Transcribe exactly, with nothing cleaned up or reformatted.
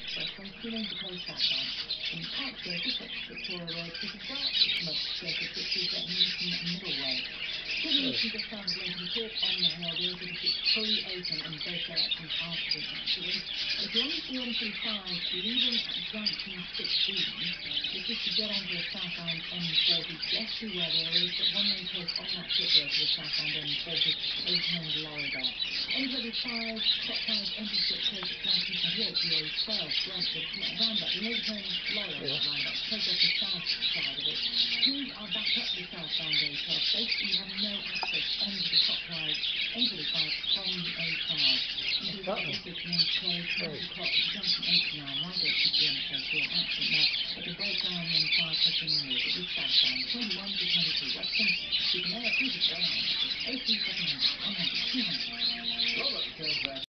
Expressway pulling to Coast southbound. In Park Circus at Victoria Road, this is dark smoke circuit which is at Newton Middleway. Circulations are found at Lincoln Court on the hill. The A thirty-six fully open in both directions after this accident. As long as the M thirty-five leaving at junction sixteen, this is to get onto the southbound M forty. Just to where there is one lane close on that pit road to the southbound M forty, overturned lorry there. M thirty-five, top five empty strip close at junction twenty-eight, the A twelve, Brentford, roundabout, the overturned lorry on that roundabout, progress the south side of it. Crews are back up the southbound A twelve. Basically, you have no access onto the top side, M thirty-five from the A twelve. M thirty-five also remains closed at the clock at junction eighty-nine, one gate fifty M close to an accident there. But the breakdown in five has been removed. It is southbound, twenty-one to twenty-two, Western, keeping air, please, oh three seven hundred, one hundred, two hundred.